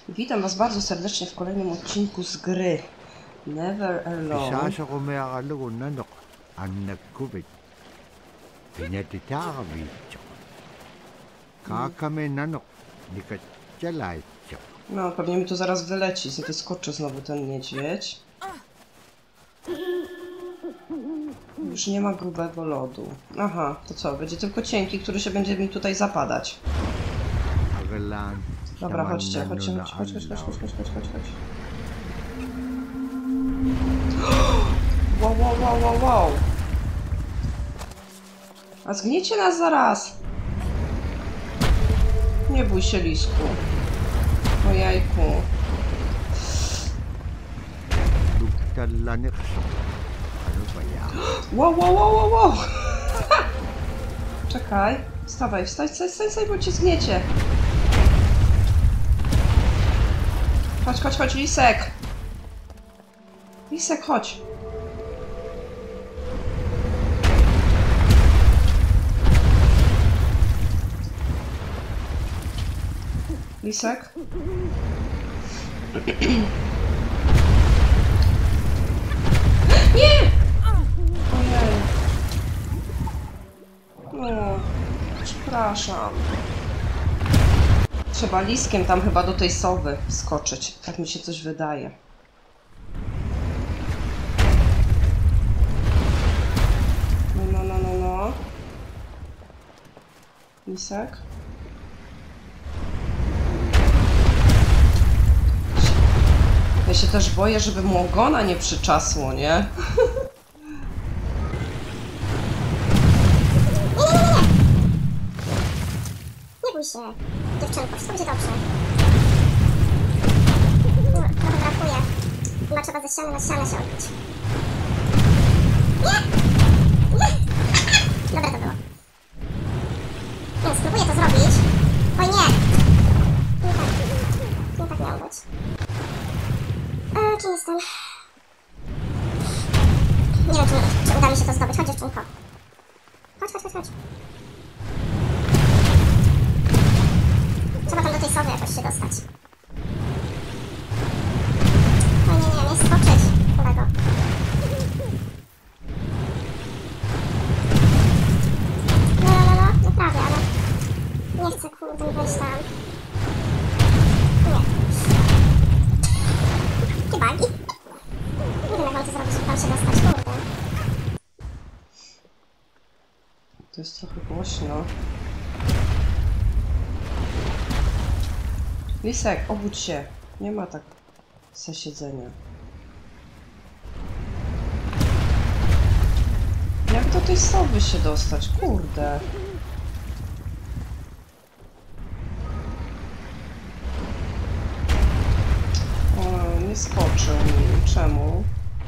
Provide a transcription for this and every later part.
Witam Was bardzo serdecznie w kolejnym odcinku z gry Never Alone. No, pewnie mi tu zaraz wyleci, wyskoczy znowu ten niedźwiedź. Już nie ma grubego lodu. Aha, to co? Będzie tylko cienki, który się będzie mi tutaj zapadać. Dobra, chodźcie, chodź. Wow. A zgniecie nas zaraz. Nie bój się, lisku. O jajku. Wow. Czekaj. Wstawaj, wstań, bo cię zgniecie. Chodź, lisek. Lisek, chodź. Lisek? Nie! Ojej. O, przepraszam. Trzeba liskiem tam chyba do tej sowy skoczyć. Tak mi się coś wydaje. No. Lisek? Ja się też boję, żeby mu ogona nie przyczasło, nie? Nie bój się, dziewczynko, wszystko będzie dobrze. Trochę brakuje. Chyba trzeba ze ściany na ścianę się odbić. Nie! Dobre to było. Więc spróbuję to zrobić. Oj nie! Nie tak miało być. Kim jestem? Nie wiem, czy uda mi się to zdobyć. Chodź, dziewczynko. Chodź. Trzeba tam do tej sowy jakoś się dostać. O nie skoczyć, kolego. No prawie, ale nie chcę, kurde, wejść tam. Nie bagi. Nie wiem, jak mam to zrobić, żeby tam się dostać, kurde. To jest trochę głośno. Lisek, obudź się. Nie ma tak za siedzenia. Jak do tej sowy się dostać? Kurde. O, nie skoczył mi. Czemu?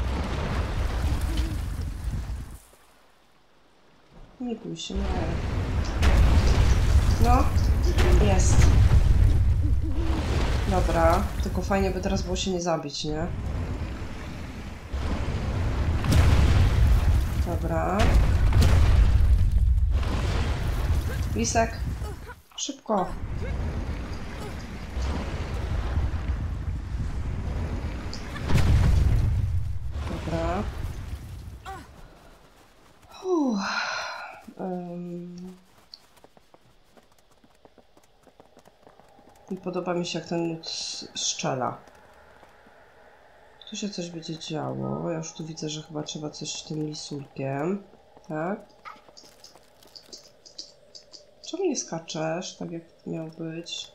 Nie bój się, nie. No, jest. Dobra, tylko fajnie by teraz było się nie zabić, nie? Dobra. Lisek, szybko. Dobra. I podoba mi się, jak ten lód szczela. Tu się coś będzie działo. Ja już tu widzę, że chyba trzeba coś tym lisulkiem. Tak? Czemu nie skaczesz, tak jak miał być?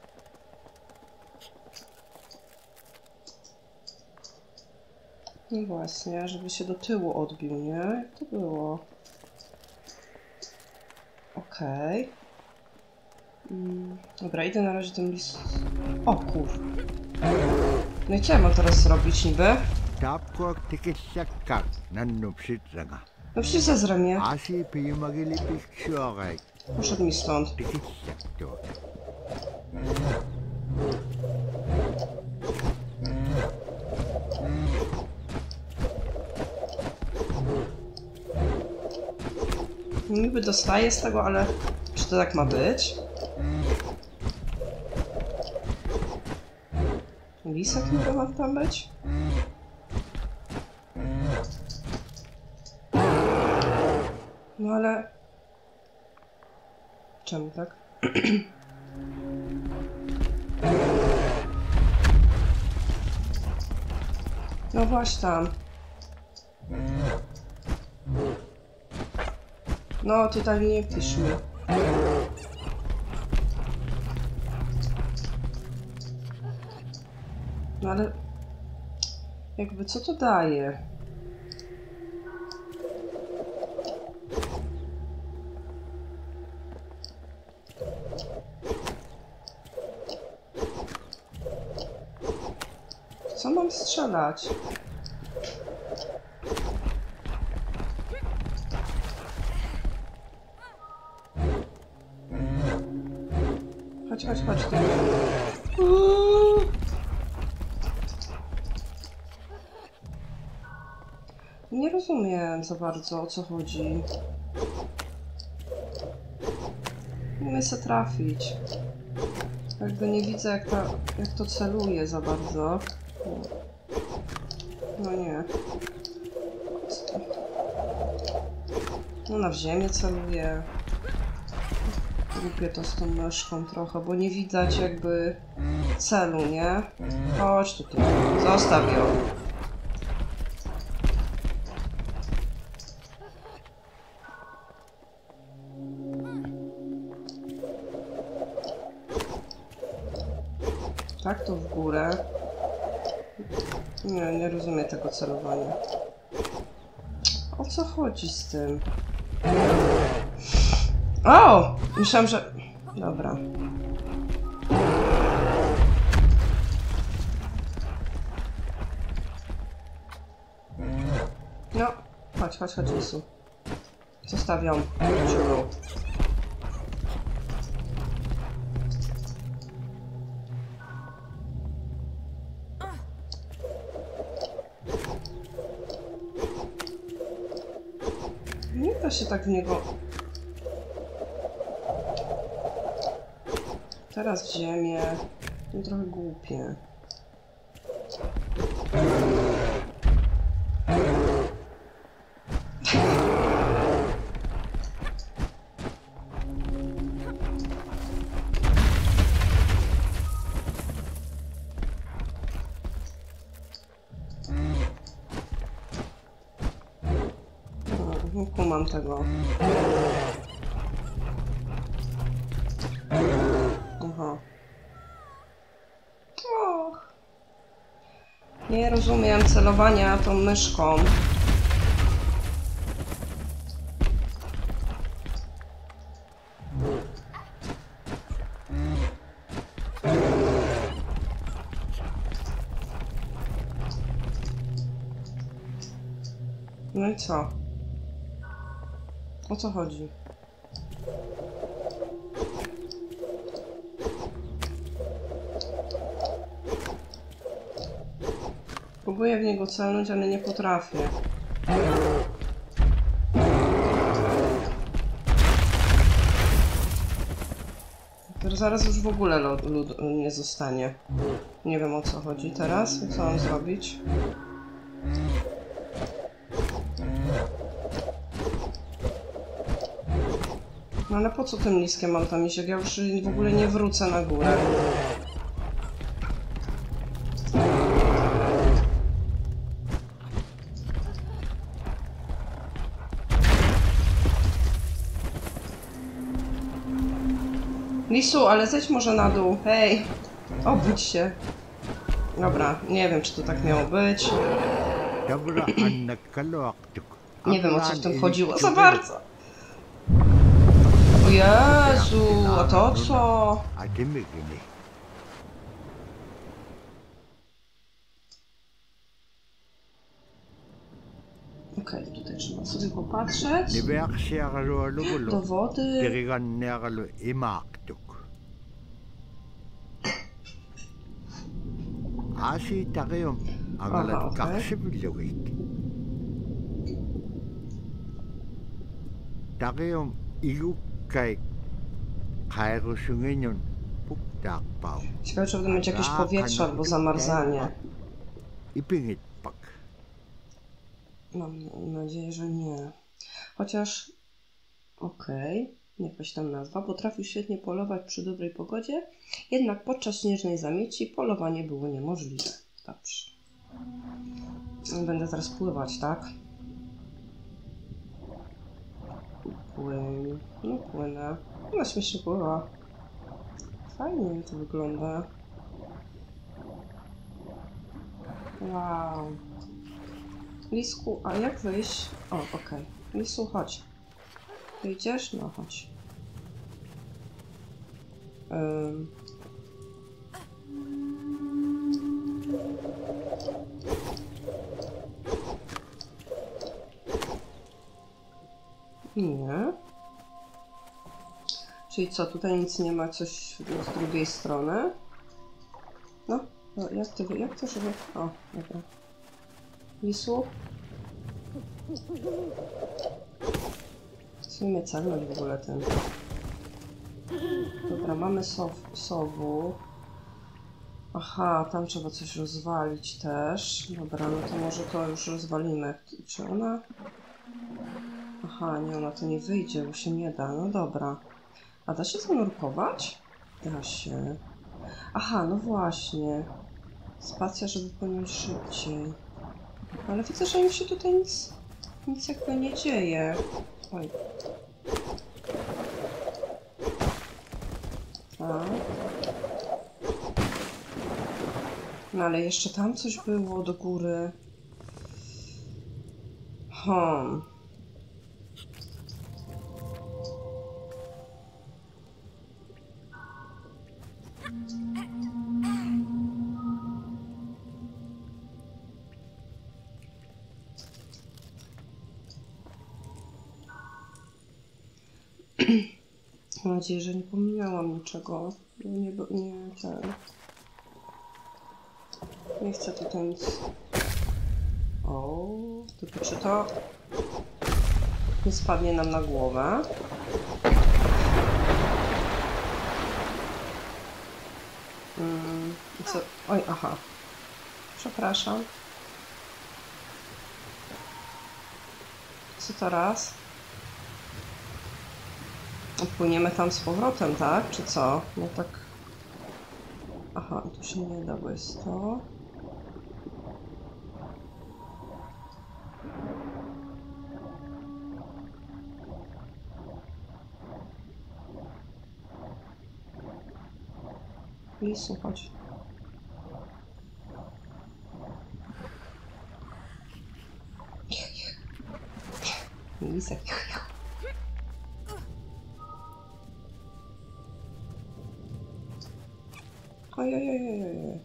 No właśnie, żeby się do tyłu odbił, nie? Jak to było? Okej. Dobra, idę na razie tym list... O kur... No i co ja mam teraz zrobić niby? No przecież zezrę mnie. Poszedł mi stąd. Niby dostaję z tego, ale czy to tak ma być? Lisek nie ma tam być? No ale... Czemu tak? No właśnie tam. No tutaj nie pisz mi. No ale... Jakby co to daje? Co mam strzelać? Chodź, chodź, chodź. Ty. Nie rozumiem za bardzo, o co chodzi. Nie umiem się trafić. Jakby nie widzę, jak to celuje za bardzo. No nie. Ona w ziemię celuje. Głupie to z tą myszką trochę, bo nie widać jakby celu, nie? Chodź tutaj. Zostaw ją. Tak, to w górę. Nie rozumiem tego celowania. O co chodzi z tym? O! Myślałam, że... Dobra. No, chodź, chodź, chodź, Lisu. Zostawiam. Ciulu. Nie da się tak w niego... Teraz w ziemię. To trochę głupie. Nie kumam tego. Aha. Och. Nie rozumiem celowania tą myszką. No i co? O co chodzi? Próbuję w niego celnąć, ale nie potrafię. Teraz zaraz już w ogóle lód nie zostanie. Nie wiem, o co chodzi teraz. Co mam zrobić? No ale po co tym liskiem mam tam iść, jak ja już w ogóle nie wrócę na górę? Lisu, ale zejdź może na dół. Hej! Obudź się. Dobra, nie wiem, czy to tak miało być. Nie wiem, o co w tym chodziło za bardzo. O Jezu, a to co? Okej, tutaj trzeba sobie popatrzeć. Do wody. Aha, Tageum igu kai kairu sungenyon พุกจากเป่า Ciekawe, czy będę mieć jakieś powietrze albo zamarzanie. I pyngit pak. Mam nadzieję, że nie. Chociaż... Okej. Jakaś tam nazwa. Potrafił świetnie polować przy dobrej pogodzie, jednak podczas śnieżnej zamieci polowanie było niemożliwe. Dobrze. Będę teraz pływać, tak? Płyn. No płynę. No śmiesznie pływa. Fajnie to wygląda. Wow. Lisku, a jak wyjść? O, okej. Lisu, chodź. Wyjdziesz? No, chodź. Nie. Czyli co, tutaj nic nie ma, coś z drugiej strony? No, jak to, żeby... O, dobra. Lisu? Chcę mnie celnąć w ogóle ten. Dobra, mamy sowu. Aha, tam trzeba coś rozwalić też. Dobra, no to może to już rozwalimy. Czy ona... Aha, nie, ona to nie wyjdzie, bo się nie da. No dobra. A da się zanurkować? Da się. Aha, no właśnie. Spacja, żeby płynąć szybciej. Ale widzę, że im się tutaj nic jakby nie dzieje. Oj. Tak. No ale jeszcze tam coś było do góry. Mam nadzieję, że nie pominęłam niczego. Nie chcę tutaj nic... O, tylko czy to nie spadnie nam na głowę? Co? Oj, aha. Przepraszam. Co teraz? Płyniemy tam z powrotem, tak? Czy co? No tak... Aha, tu się nie da, bo jest to... Lisu, chodź. Lisek. Ojej.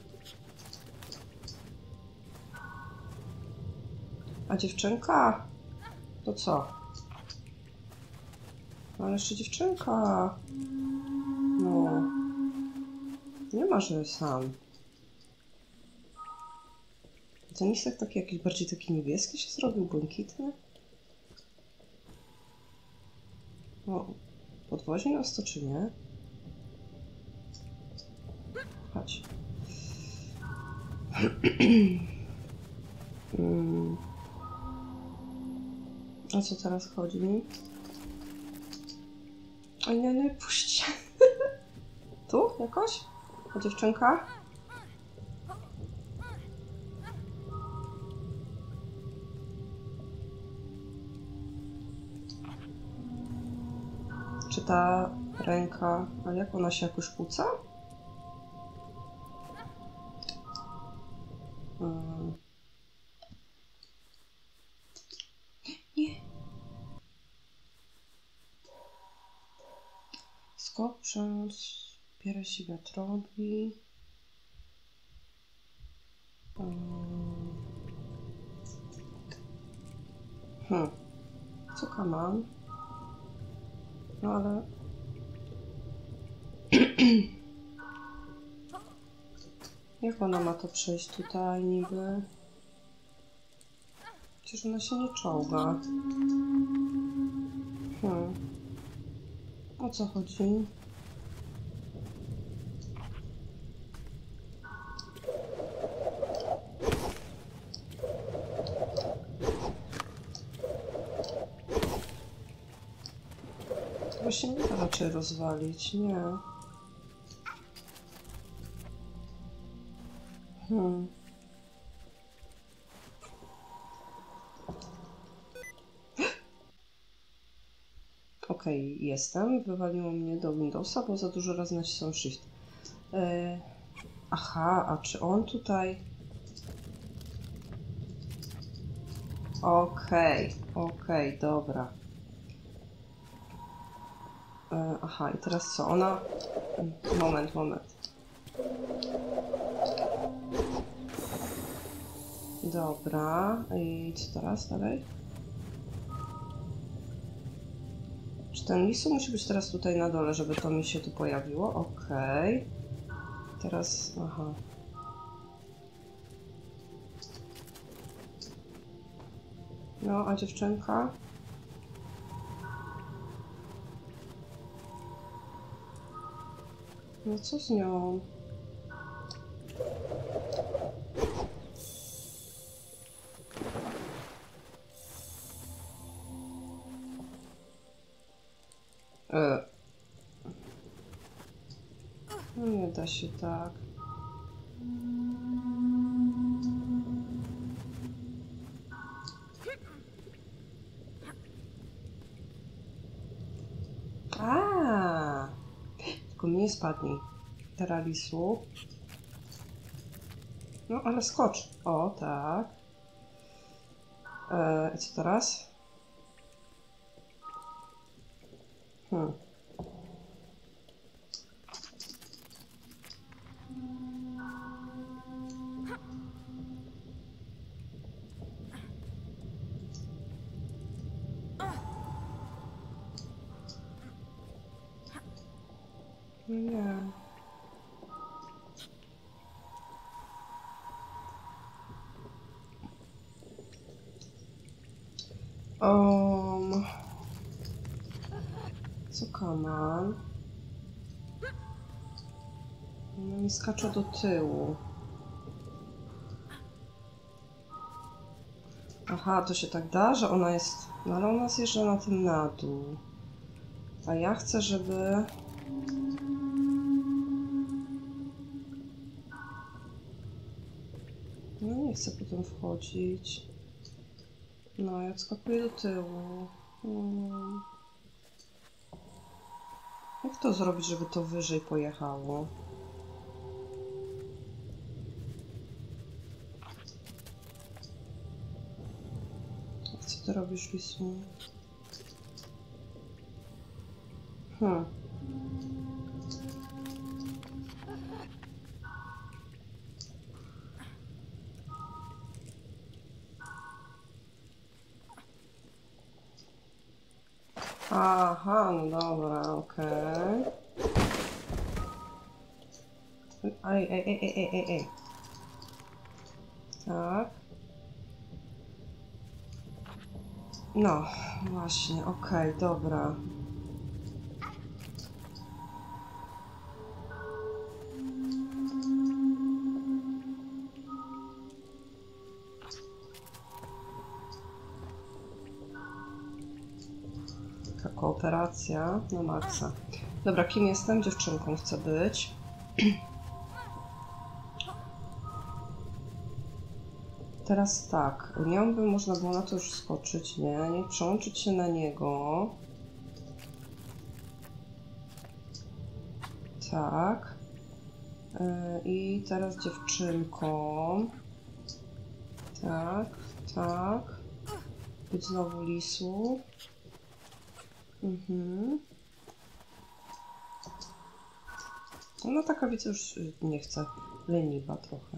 A dziewczynka? To co? No ale jeszcze dziewczynka. No. Nie ma, że sam. Ten lisek taki jakiś bardziej taki niebieski się zrobił, błękitny. O, podwozi nas to czy nie? Chodź. O co teraz chodzi? O nie, puśćcie. Tu jakoś? A dziewczynka? Czy ta ręka... A jak ona się jakoś kłóca? Nie. Skok, wspiera się wiatrowi. Co kaman? No ale... Jak ona ma to przejść tutaj niby? Przecież ona się nie czołga. O co chodzi? rozwalić? Nie. Okej, jestem. Wywaliło mnie do Windowsa, bo za dużo razy nacisnąłem Shift. Aha, a czy on tutaj... Okej, dobra. Aha, i teraz co? Ona... Moment. Dobra, i co teraz dalej? Czy ten lisu musi być teraz tutaj na dole, żeby to mi się tu pojawiło? Okej. Teraz... aha. No, a dziewczynka? No co z nią? No nie da się tak. Tylko mi nie spadnij. Teralisu. No ale skocz. O, tak. I co teraz? Nie. Co kaman? No mi skacze do tyłu. Aha, to się tak da, że ona jest... No ale ona zjeżdża na tym na dół. A ja chcę, żeby... No nie chcę potem wchodzić. No, ja odskakuję do tyłu. Jak to zrobić, żeby to wyżej pojechało? Co ty robisz, lisu? Aha, no dobra, okej. Ej. Tak. No, właśnie, okej, dobra. Taka kooperacja na maksa. Dobra, kim jestem? Dziewczynką chcę być. Teraz tak, nią by można było na to już skoczyć, nie? Nie przełączyć się na niego. Tak. I teraz dziewczynką. Tak. Być znowu lisu. No taka widzę już nie chcę. Leniwa trochę.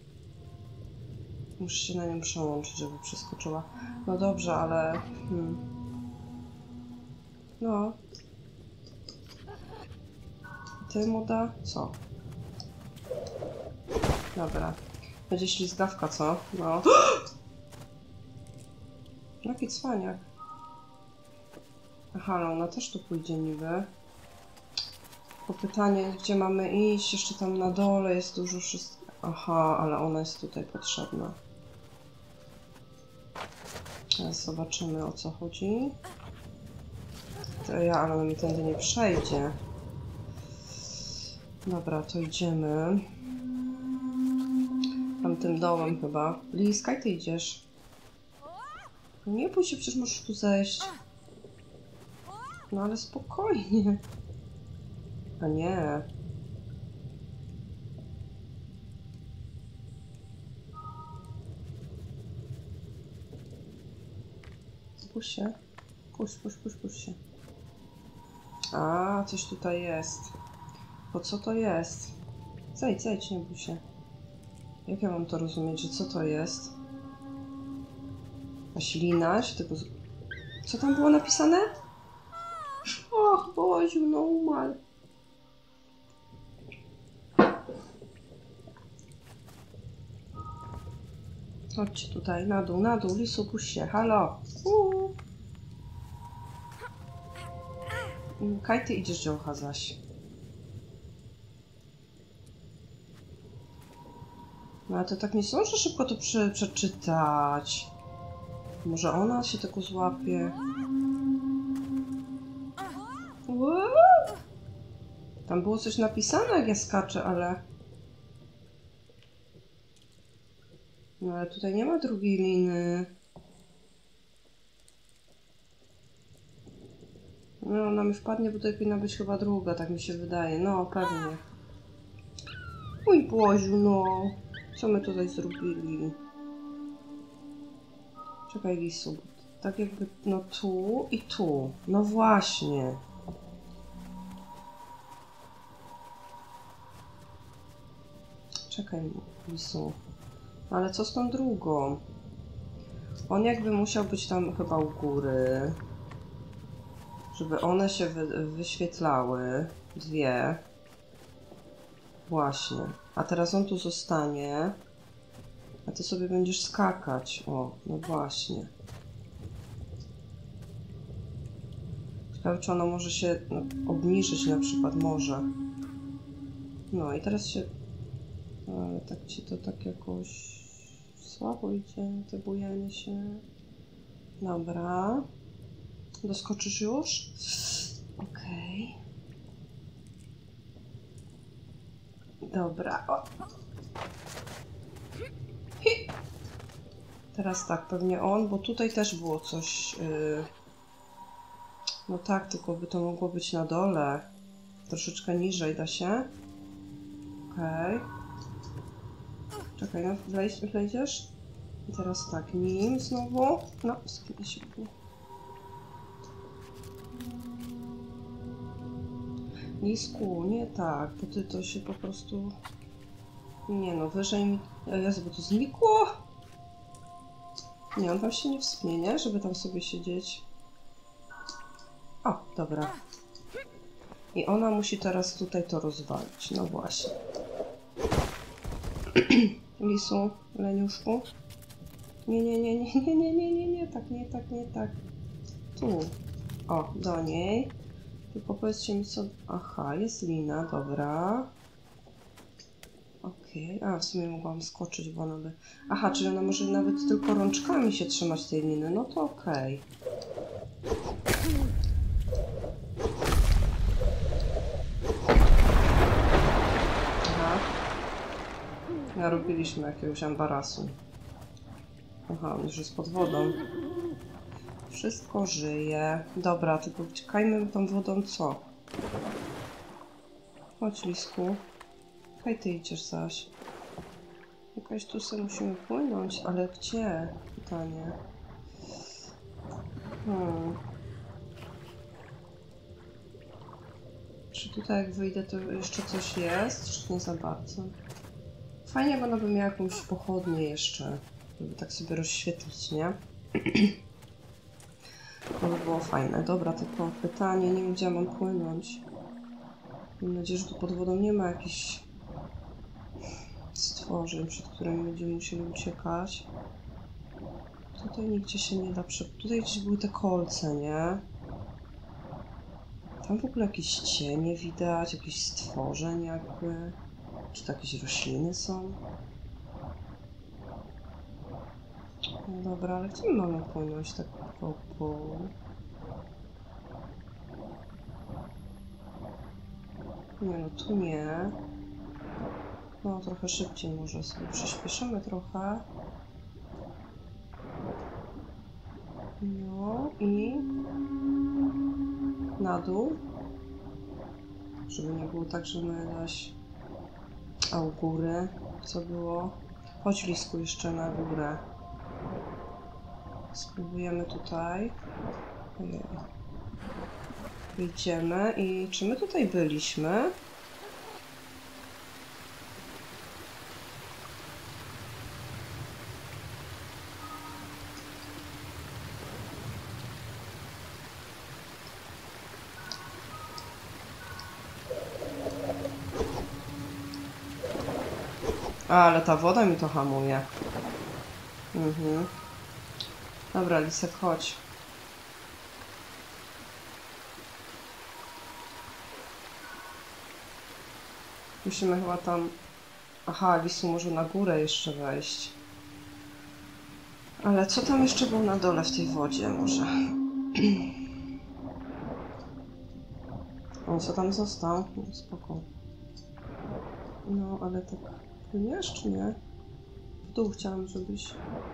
Muszę się na nią przełączyć, żeby przeskoczyła. No dobrze, ale... No. Ty mu da? Co? Dobra. Będzie ślizgawka, co? No. Jaki cwaniak. Aha, ale ona też tu pójdzie niby. Tylko pytanie, gdzie mamy iść? Jeszcze tam na dole jest dużo wszystkiego. Aha, ale ona jest tutaj potrzebna. Teraz zobaczymy, o co chodzi. ale ona mi tędy nie przejdzie. Dobra, to idziemy. Tamtym dołem chyba. Lis, kaj ty idziesz? Nie bój się, przecież możesz tu zejść. No ale spokojnie. A nie. Puść się. Puść się. A, coś tutaj jest. Po co to jest? Zejdź, nie bój się. Jak ja mam to rozumieć, że co to jest? A ślina się tego... Co tam było napisane? Och, Boziu, no umarł. Chodźcie tutaj, na dół, Lisu, puść się, halo. Kaj ty idziesz dziołcha zaś. No ale to tak nie zdążę szybko to przeczytać. Może ona się tego złapie. Tam było coś napisane, jak ja skaczę, ale... No ale tutaj nie ma drugiej liny. No ona mi wpadnie, bo tutaj powinna być chyba druga, tak mi się wydaje. No, pewnie. Mój Boziu, no. Co my tutaj zrobili? Czekaj, Lisu. Tak jakby, no tu i tu. No właśnie. Czekaj, Lisu. Ale co z tą drugą? On jakby musiał być tam chyba u góry. Żeby one się wyświetlały. Dwie. Właśnie. A teraz on tu zostanie. A ty sobie będziesz skakać. O, no właśnie. Ciekawe, czy ono może się obniżyć na przykład. Może. No i teraz się... Ale tak ci to tak jakoś... Słabo idzie, te bujanie się. Dobra. Doskoczysz już? Okej. Dobra. O. Teraz tak, pewnie on, bo tutaj też było coś... No tak, tylko by to mogło być na dole. Troszeczkę niżej, da się? Okej. Czekaj, no wejdziesz? I teraz tak, nim znowu. No, skinę się. Nisku, nie tak, bo ty to się po prostu... Nie no, wyżej mi... Jezu, bo to znikło! Nie, on tam się nie wspnie, nie? Żeby tam sobie siedzieć. O, dobra. I ona musi teraz tutaj to rozwalić. No właśnie. Lisu, leniuszku. Nie, tak. Tu. O, do niej. Tylko powiedzcie mi co... Aha, jest lina, dobra. Okej, a w sumie mogłam skoczyć, bo ona by... Aha, czyli ona może nawet tylko rączkami się trzymać tej liny, no to okej. Aha. Narobiliśmy jakiegoś ambarasu. Aha, on już jest pod wodą. Wszystko żyje. Dobra, tylko uciekajmy tą wodą co? Chodź, Lisku. Kaj ty idziesz zaś? Jakaś tu sobie musimy płynąć, ale gdzie? Pytanie. Czy tutaj jak wyjdę to jeszcze coś jest? Czy nie za bardzo? Fajnie, bo ona by miała jakąś pochodnię jeszcze. Żeby tak sobie rozświetlić, nie? To by było fajne. Dobra, tylko pytanie, nie wiem gdzie ja mam płynąć. Mam nadzieję, że tu pod wodą nie ma jakichś stworzeń, przed którymi będziemy musieli uciekać. Tutaj nigdzie się nie da Tutaj gdzieś były te kolce, nie? Tam w ogóle jakieś cienie widać, jakieś stworzeń jakby. Czy to jakieś rośliny są? No dobra, ale gdzie my mamy płynąć tak po... Nie no, tu nie. No, trochę szybciej może sobie przyspieszymy trochę. No i na dół. Żeby nie było tak, że my zaś... A u góry co było? Chodź Lisku jeszcze na górę. Spróbujemy tutaj. Ojej. Idziemy i czy my tutaj byliśmy? Ale ta woda mi to hamuje. Mhm. Dobra, Lisek, chodź. Musimy chyba tam... Aha, Lisu może na górę jeszcze wejść. Ale co tam jeszcze było na dole w tej wodzie może? On co tam został? No, spoko. No, ale tak... Płyniesz czy nie? W dół chciałam, żebyś...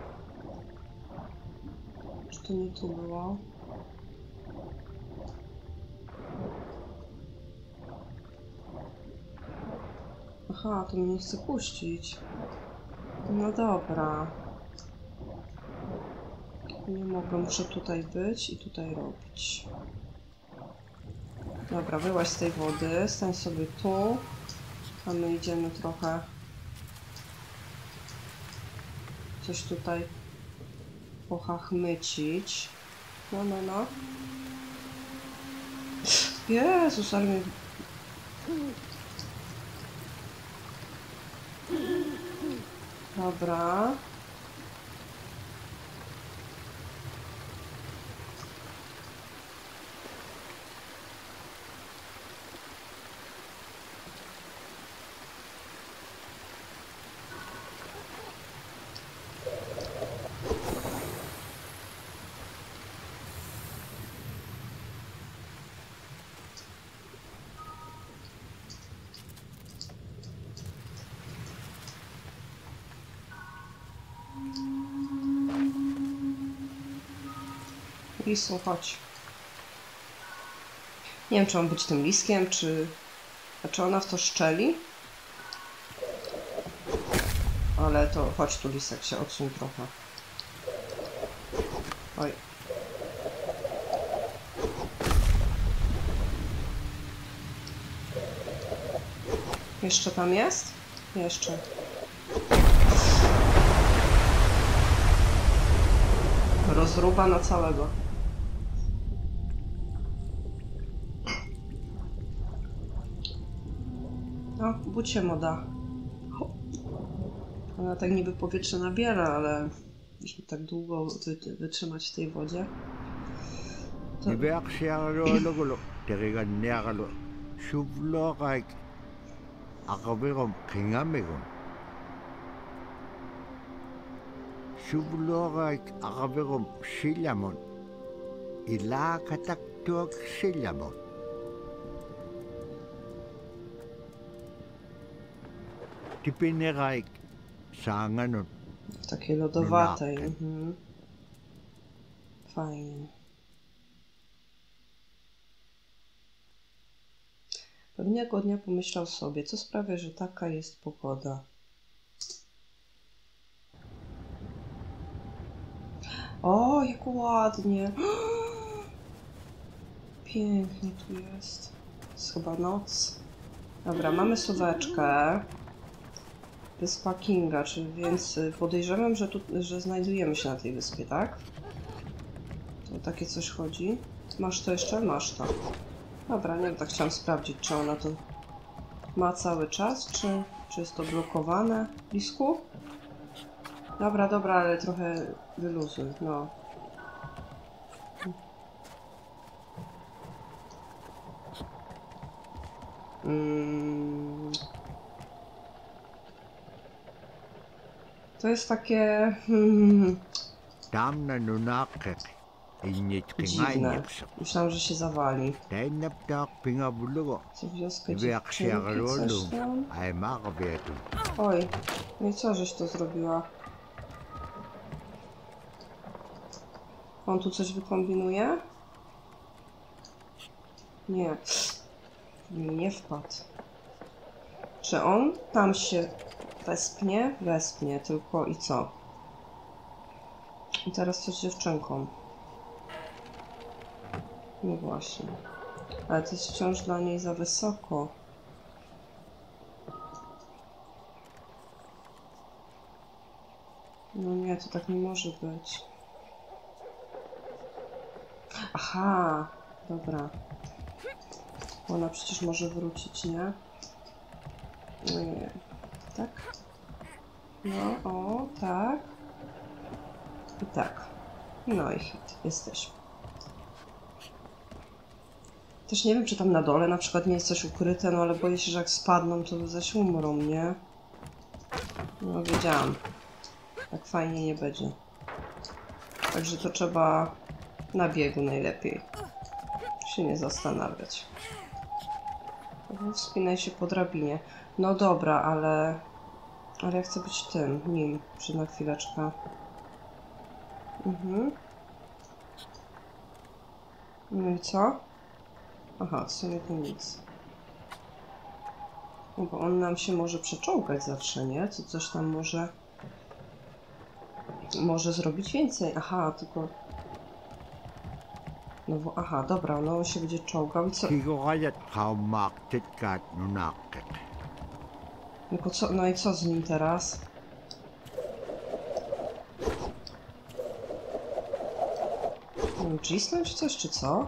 Czy to nie tu było? Aha, to mnie chce puścić. No dobra. Nie mogę, muszę tutaj być i tutaj robić. Dobra, wyłaź z tej wody, stań sobie tu. A my idziemy trochę... Coś tutaj pochachmycić. No, no, no. Jezus, ale mnie... Dobra. Lisu, chodź. Nie wiem, czy mam być tym liskiem, czy... A czy ona w to szczeli? Ale to... Chodź tu, lisek, się odsuń trochę. Oj. Jeszcze tam jest? Jeszcze. Rozruba na całego. No, budź się, moda. Ona tak niby powietrze nabiera, ale jeśli tak długo wytrzymać w tej wodzie, to... Niveaksiarlualugu teriganniaqalu suvluoqaik aqavirum qingamigum suvluoqaik aqavirum sillamun ilaaqataktuak sillamun tipineqaik saanganun W takiej lodowatej. Lunarkę. Mhm. Fajnie. Pewnego dnia pomyślał sobie, co sprawia, że taka jest pogoda. O, jak ładnie! Pięknie tu jest. Jest chyba noc. Dobra, mamy suweczkę. Wyspa Kinga, czyli więc podejrzewam, że znajdujemy się na tej wyspie, tak? To takie coś chodzi. Masz to jeszcze? Masz to. Dobra, nie wiem, tak chciałam sprawdzić, czy ona to ma cały czas, czy jest to blokowane. Lisku? Dobra, dobra, ale trochę wyluzuj, no. To jest takie... Tamna nunaqqeq иннитқингаа Dziwne. иннерсо Myślałam, że się zawali. таиннаптаақ пингавуллуго Co wioskę dziewczynki, coś виарсиаралуаллуум tam. аймаақавиату Oj, no i co żeś to zrobiła? On tu coś wykombinuje? Nie. Nie wpadł. Czy on tam się wespnie? Wespnie, tylko i co? I teraz co z dziewczynką? No właśnie. Ale to jest wciąż dla niej za wysoko. No nie, to tak nie może być. Aha, dobra. Ona przecież może wrócić, nie? No nie. Tak? No, o, tak. I tak. No i hit. Jesteśmy. Też nie wiem, czy tam na dole na przykład nie jest coś ukryte, no ale boję się, że jak spadną, to zaś umrą, nie? No, wiedziałam. Tak fajnie nie będzie. Także to trzeba na biegu najlepiej. Się nie zastanawiać. Wspinaj się po drabinie. No dobra, ale ja chcę być tym, nim. Na chwileczkę. No i co? Aha, w sumie to nic. No bo on nam się może przeczołgać zawsze, nie? Coś tam może zrobić więcej. Aha, tylko... No bo, aha, dobra, no on się będzie czołgał i co? кигоқалат qaummaaqtatkaat nunaaqqiq Tylko co, no i co z nim teraz? Cisnąć coś, czy co?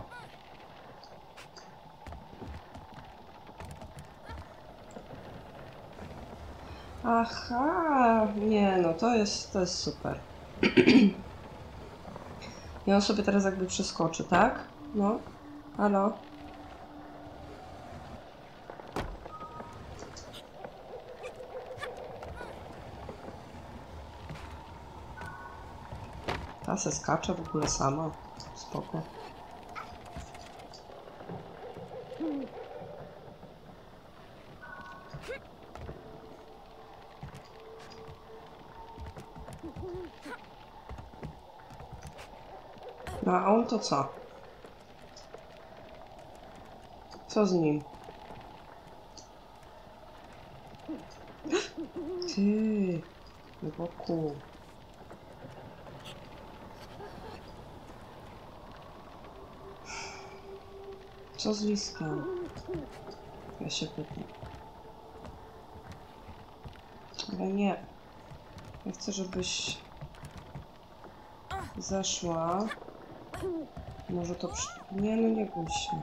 Aha, nie, no to jest super. I on sobie teraz jakby przeskoczy, tak? No, halo? Ta se skacze w ogóle sama. Spoko. No a on to co? Co z nim? Ty, boku. Co z liskiem? Ja się pytam. Ale nie. Ja chcę, żebyś zeszła. Może to nie, no nie bój się.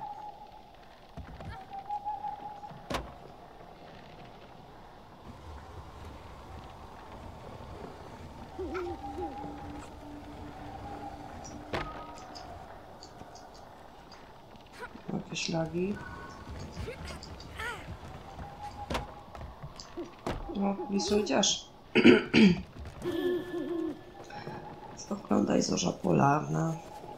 Jakieś lagi. No, Lisu, idziesz. Oglądaj zorza polarna.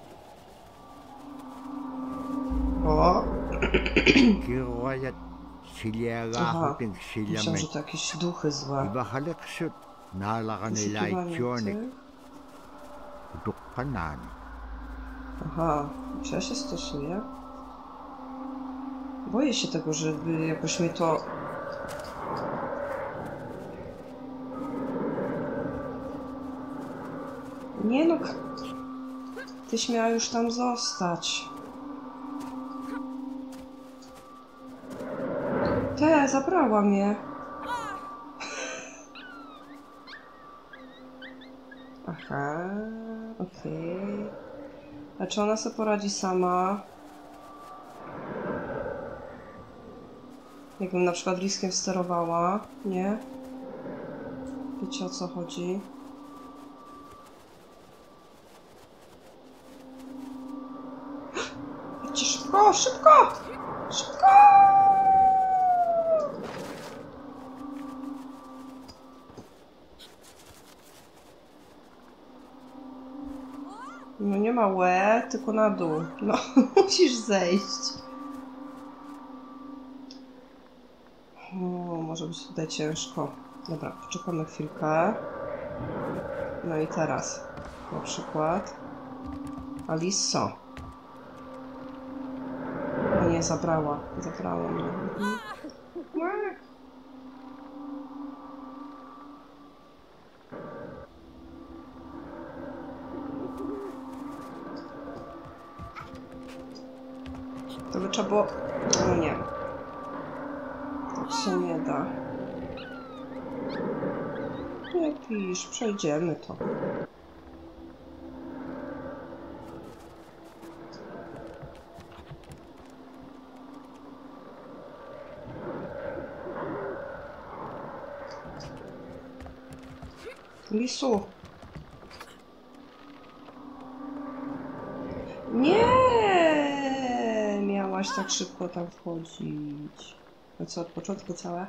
O! кигоқалат силиагаахутин Myślałam, силамат że to jakieś duchy złe. ибахалеқсут Poszukiwanie наалақанилаитсуаник tych. утоққанаани Aha, czy ja się stosuję? Boję się tego, żeby jakoś mnie to... Nie no... Tyś miała już tam zostać. Zabrała mnie. Aha, okej. A czy ona sobie poradzi sama? Jakbym na przykład Liskiem sterowała, nie? Wiecie, o co chodzi? Idźcie szybko, szybko! Szybko! No nie ma łe, tylko na dół. No, musisz zejść. O, może być tutaj ciężko. Dobra, poczekamy chwilkę. No i teraz. Na przykład. Aliso. O nie, zabrała. Zabrała mnie. To by trzeba było... No nie. Tak się nie da. Nie pisz, przejdziemy to. Lisu. Nie! Miałaś tak szybko tam wchodzić. A co, od początku całe?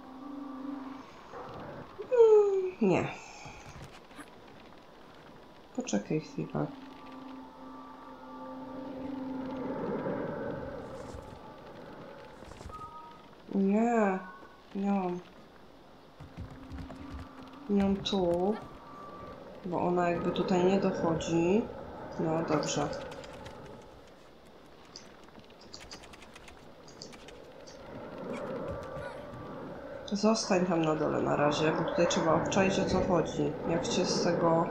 Nie. Poczekaj chwilę. Nie. Nią tu. Bo ona jakby tutaj nie dochodzi. No dobrze. Zostań tam na dole na razie, bo tutaj trzeba obczaić, o co chodzi. Jak cię z tego...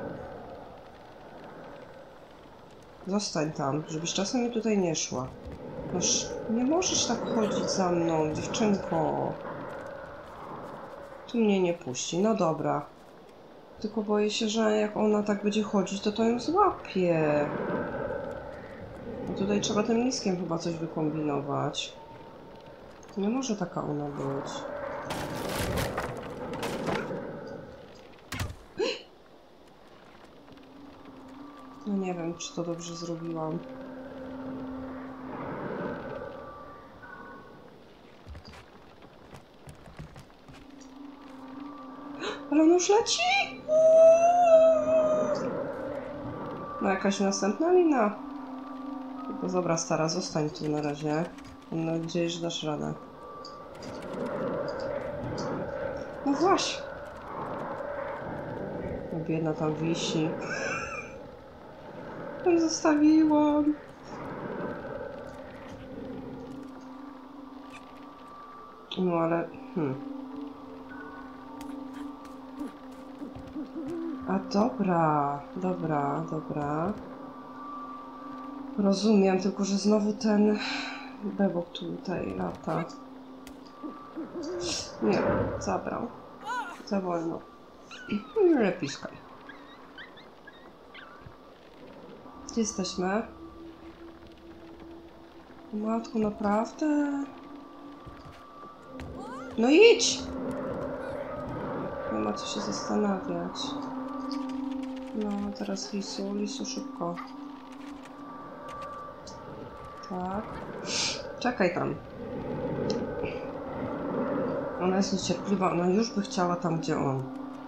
Zostań tam, żebyś czasem mi tutaj nie szła. Noż, nie możesz tak chodzić za mną, dziewczynko. Tu mnie nie puści, no dobra. Tylko boję się, że jak ona tak będzie chodzić, to ją złapie. No tutaj trzeba tym liskiem chyba coś wykombinować. Nie może taka ona być. No nie wiem, czy to dobrze zrobiłam. Ale ona już leci! No jakaś następna lina. No dobra, stara, zostań tu na razie. Mam nadzieję, że dasz radę. No właśnie. No biedna tam wisi. Ją zostawiłam. No ale... A dobra. Rozumiem, tylko że znowu ten bebok tutaj lata. Nie, zabrał. Za wolno. Lepiej skaj. Gdzie jesteśmy? Matko, naprawdę? No idź! Nie ma co się zastanawiać. No, teraz Lisu szybko. Tak. Czekaj tam. Ona jest niecierpliwa, ona już by chciała tam, gdzie on.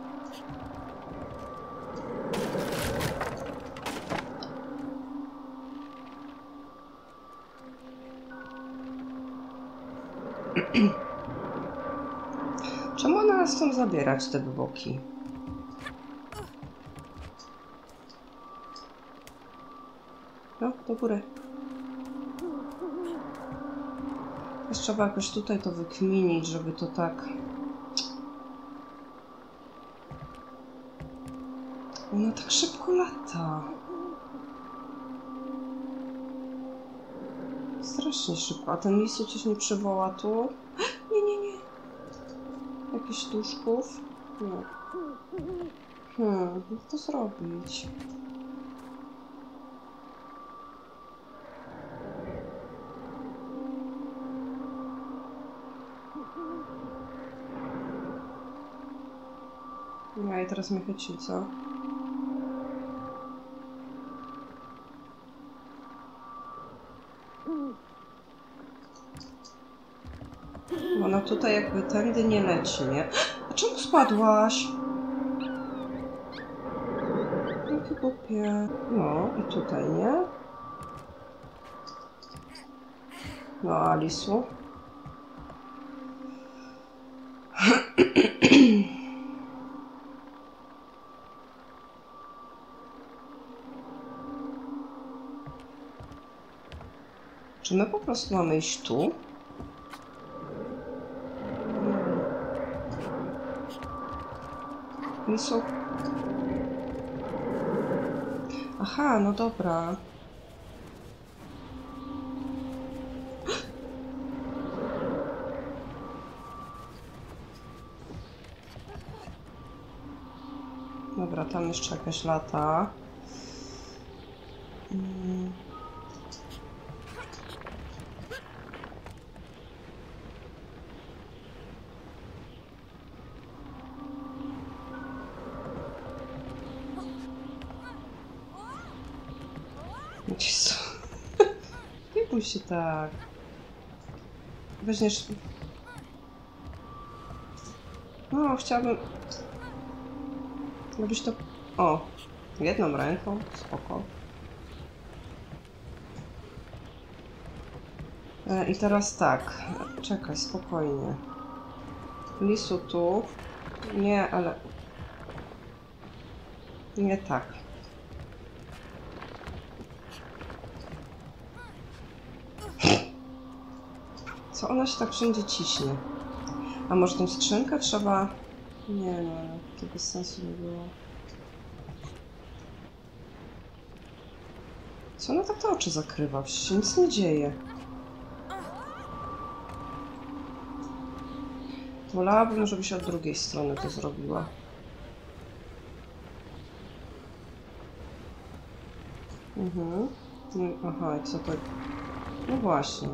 Czemu ona nas chcą zabierać, te boki? No, do góry. Też trzeba jakoś tutaj to wykminić, żeby to tak... Ona tak szybko lata. Strasznie szybko. A ten lisu coś nie przywoła tu? Nie. Jakichś duszków? Nie. Jak to zrobić? No i teraz mnie chyci, co? Ona tutaj jakby tędy nie leci, nie? A czemu spadłaś? Jakie głupie. sobie... No i tutaj, nie? No, Alisu. Czy my po prostu mamy iść tu? Lisu? Aha, no dobra. Dobra, tam jeszcze jakaś lata. Jezu. Nie bój się tak. Weźmiesz... No, chciałabym... Żebyś to... O! Jedną ręką. Spoko. I teraz tak. Czekaj, spokojnie. Lisu tu. Nie, ale... Nie tak. Co ona się tak wszędzie ciśnie? A może tą skrzynkę trzeba... Nie no, to bez sensu nie było. Co ona tak te oczy zakrywa? Przecież się nic nie dzieje. Wolałabym, żebyś od drugiej strony to zrobiła. Mhm. Aha, i co to... No właśnie.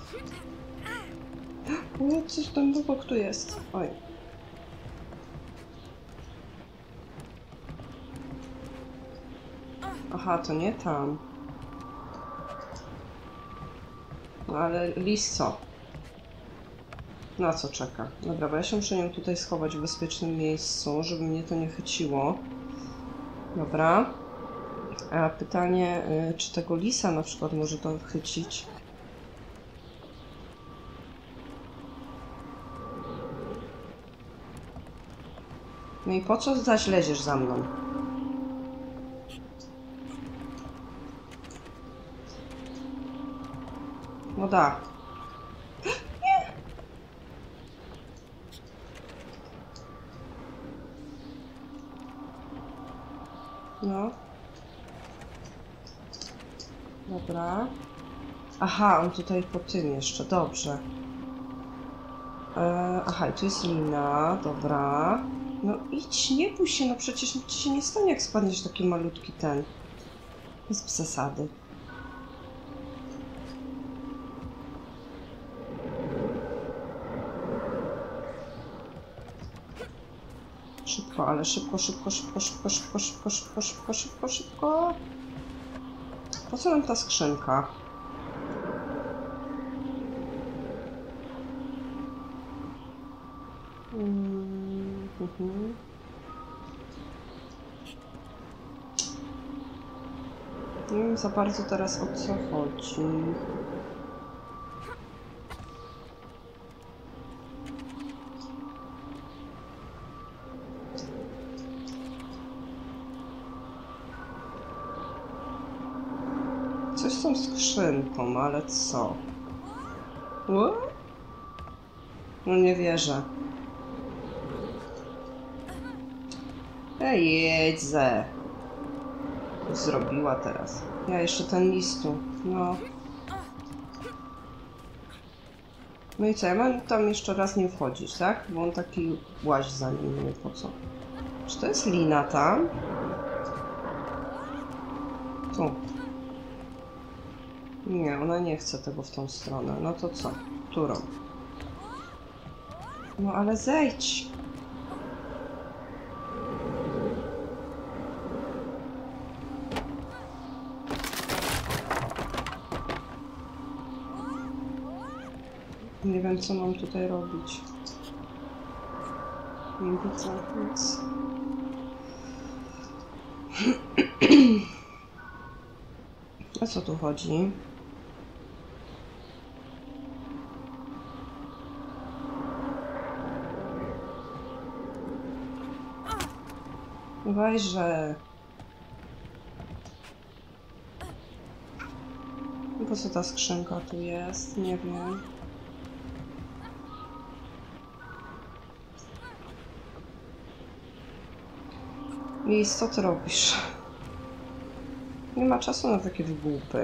Nie, coś tam obok tu jest. Oj. Aha, to nie tam. No ale lis co? Na co czeka? Dobra, bo ja się muszę ją tutaj schować w bezpiecznym miejscu, żeby mnie to nie chyciło. Dobra. A pytanie, czy tego lisa na przykład może to chycić? No i po co zaś leziesz za mną? No da. Nie! No. Dobra. Aha, on tutaj po tym jeszcze, dobrze. Aha, i tu jest lina, dobra. No idź, nie bój się, no przecież nic ci się nie stanie, jak spadniesz taki malutki ten. Bez przesady. Szybko, ale szybko, szybko, szybko, szybko, szybko, szybko, szybko, szybko, szybko, szybko. Po co nam ta skrzynka? Nie wiem za bardzo teraz, o co chodzi. Coś z tą skrzynką, ale co? No nie wierzę. Ej, jedź. Zrobiła teraz. Ja jeszcze ten listu. No. No i co, ja mam tam jeszcze raz nie wchodzić, tak? Bo on taki łaź za nim, nie po co. Czy to jest lina tam? Tu. Nie, ona nie chce tego w tą stronę. No to co? Którą? No ale zejdź! Nie wiem, co mam tutaj robić. Nie widzę nic. O co tu chodzi? Wajże. Po co ta skrzynka tu jest? Nie wiem. Lis, co ty robisz? Nie ma czasu na takie wygłupy.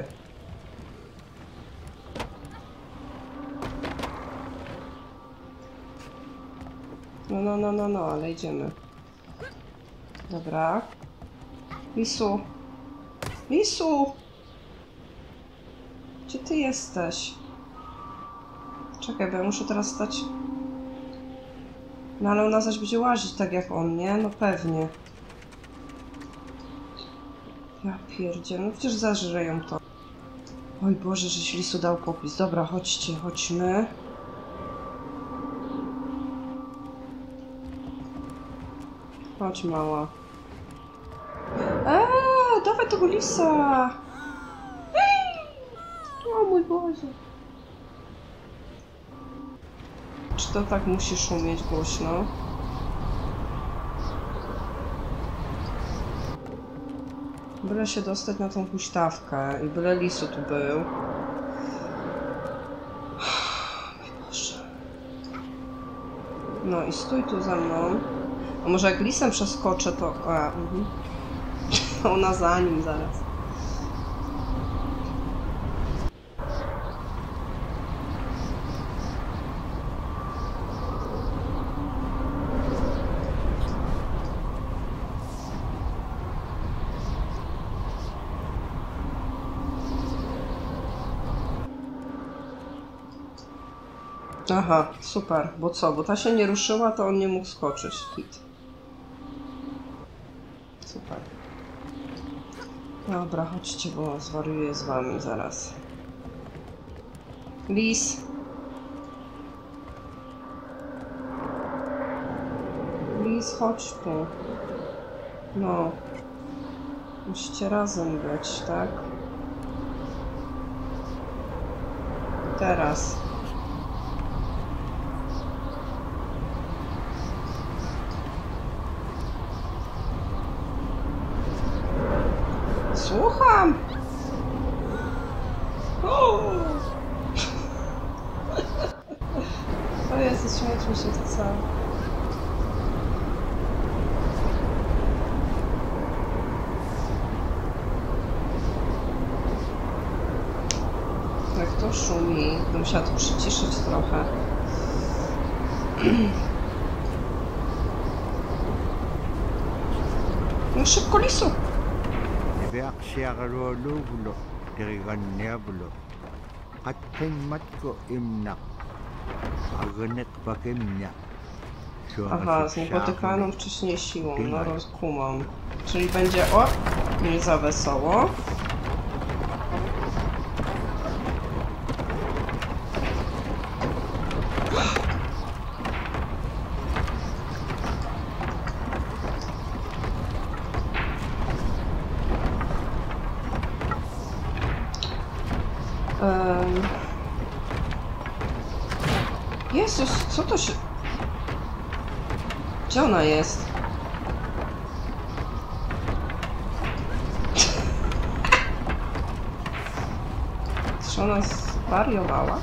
No, ale idziemy. Dobra. Lisu! Lisu! Gdzie ty jesteś? Czekaj, bo ja muszę teraz stać... No ale ona zaś będzie łazić tak jak on, nie? No pewnie. Ja pierdzie, no przecież zażrę ją to. Oj Boże, żeś Lisu dał popis. Dobra, chodźcie, chodźmy. Chodź, mała. Dawaj tego lisa! O mój Boże. Czy to tak musi szumieć głośno? Byle się dostać na tą huśtawkę i byle lisu tu był. Mój Boże. No i stój tu za mną. A może jak lisem przeskoczę, to... Ona za nim zaraz. Aha, super. Bo co? Bo ta się nie ruszyła, to on nie mógł skoczyć. Hit. Super. Dobra, chodźcie, bo zwariuję z wami zaraz. Lis. Lis, chodź tu. No. Musicie razem być, tak? Teraz. Słucham! O Jezu, śmiać mi się chce. Jak to szumi, to musiała to przyciszyć trochę. No szybko, lisu! Beaksiarluolugulo tiriganniabulo qattimmatku imnaq agnet pakimnia. Aha, z niebotykaną wcześniej siłą, no rozkumam. Czyli będzie, o, nie za wesoło. Jezus, co to się... Gdzie ona jest? Czy ona zwariowała?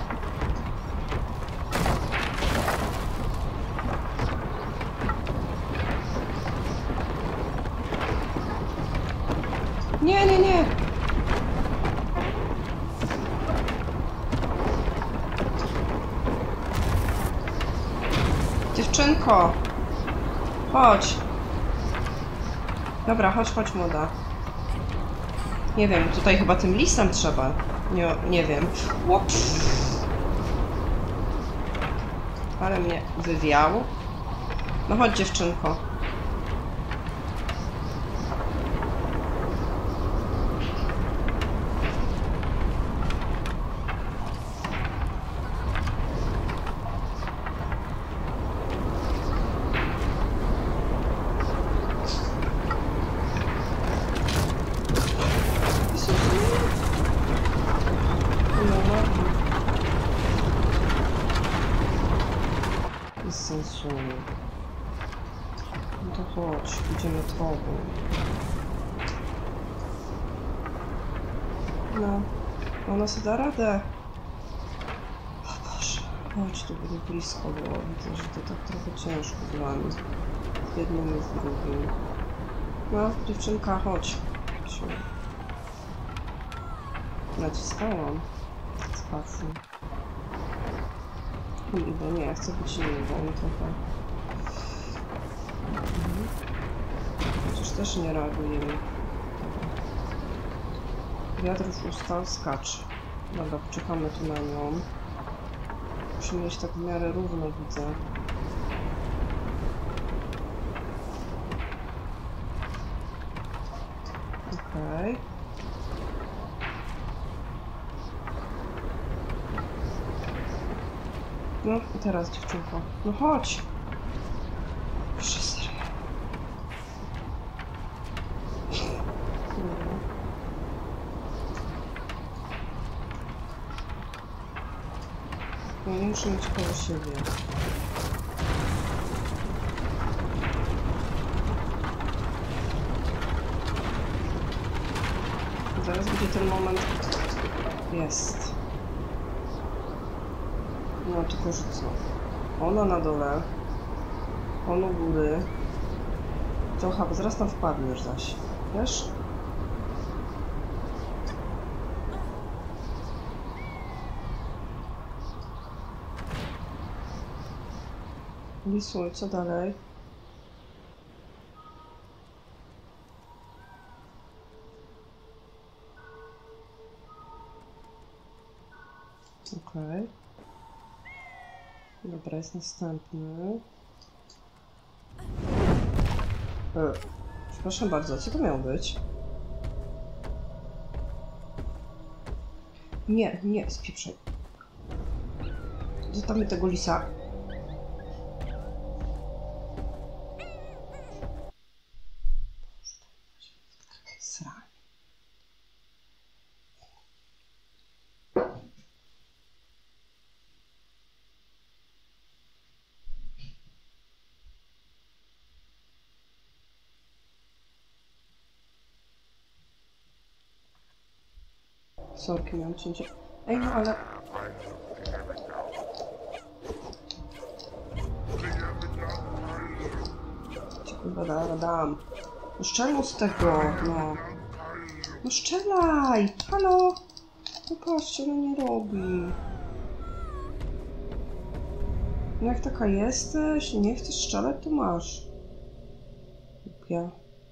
Nie, nie, nie! Dziewczynko! Chodź! Dobra, chodź młoda. Nie wiem, tutaj chyba tym lisem trzeba. Nie wiem. Łop. Ale mnie wywiało. No chodź, dziewczynko. bez sensu. No to chodź, idziemy tobą. No, ona sobie da radę. O Boże, chodź, tu będzie blisko było. Widzę, że to tak trochę ciężko z wami. Z jednym i z drugim. No, dziewczynka, chodź. Naciskałam spację. Idę, nie, chcę być inną trochę. Chociaż też nie reagujemy. Wiatr już ustał, skacz. Dobra, poczekamy tu na nią. Musimy mieć tak w miarę równo, widzę. Okej. No i teraz dziewczynko. No chodź! Proszę, serio. Dobra. No nie muszę mieć koło siebie. Zaraz będzie ten moment. Jest. No tylko, że co? Ona na dole. On u góry. Trochę, bo zaraz tam wpadniesz zaś. Wiesz? Lisuj, co dalej? Okej. Dobra, jest następny. Przepraszam bardzo, co to miało być? Nie, nie, spieprzaj. Zostawmy tego lisa. Srań. Sorki, miałam cięcie. Ej, no ale... Ci kurwa dam. No szczelu z tego, no. No szczelaj! Halo! No patrzcie, no nie robi. No jak taka jesteś, nie chcesz strzelać, to masz. Głupia.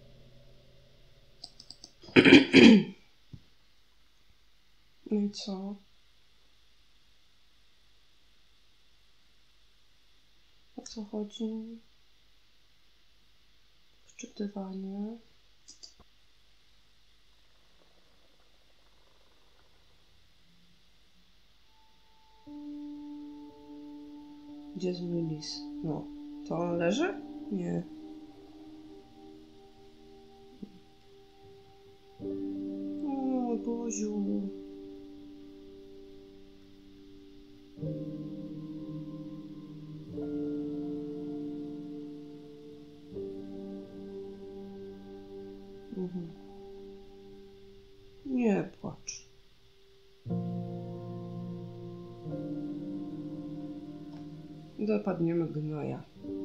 No i co? O co chodzi? Wczytywanie. Gdzie jest mój lis? No. To on leży? Nie. O, Boziu. Nie płacz. Dopadniemy gnoja.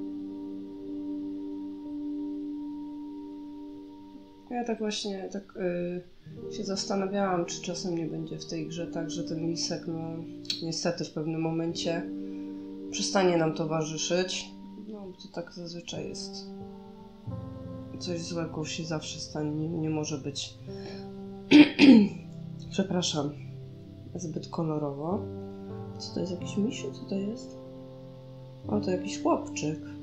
Ja tak właśnie się zastanawiałam, czy czasem nie będzie w tej grze tak, że ten lisek, no niestety w pewnym momencie przestanie nam towarzyszyć. No to tak zazwyczaj jest. Coś złego się zawsze stanie, nie może być. Przepraszam, zbyt kolorowo. Co to jest, jakiś misiu? Co to jest? O, to jakiś chłopczyk.